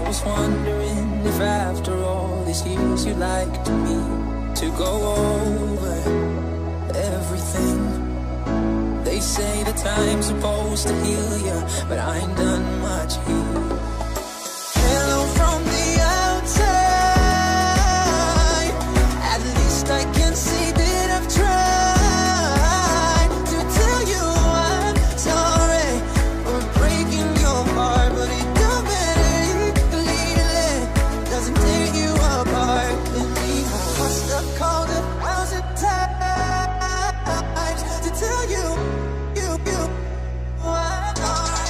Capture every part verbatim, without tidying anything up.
was wondering if after all these years you'd like to me to go over everything. They say the time's supposed to heal ya, but I ain't done much here. Hello from the outside, at least I can see that I've tried to tell you I'm sorry for breaking your heart, but it don't matter, clearly doesn't tear you apart anymore. Must have called a thousand times to tell you, you, you, I'm sorry.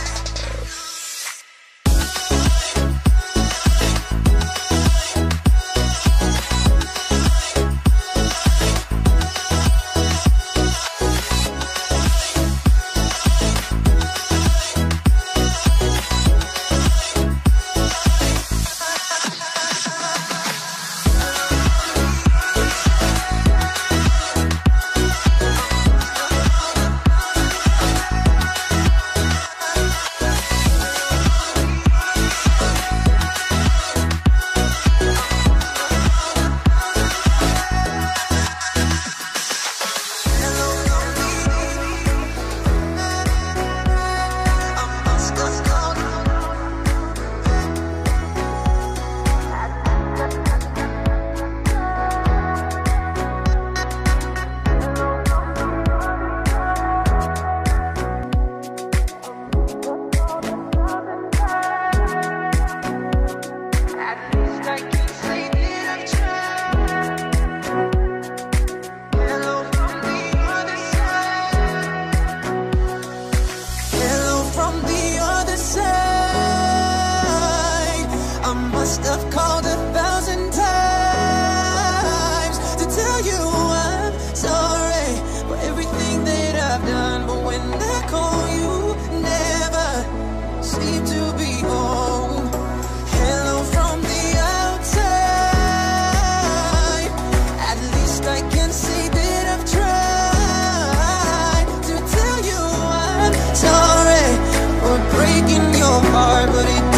Must have called a thousand times to tell you I'm sorry for everything that I've done. But when I call you, never seem to be home. Hello from the outside, at least I can see that I've tried to tell you I'm sorry for breaking your heart, but it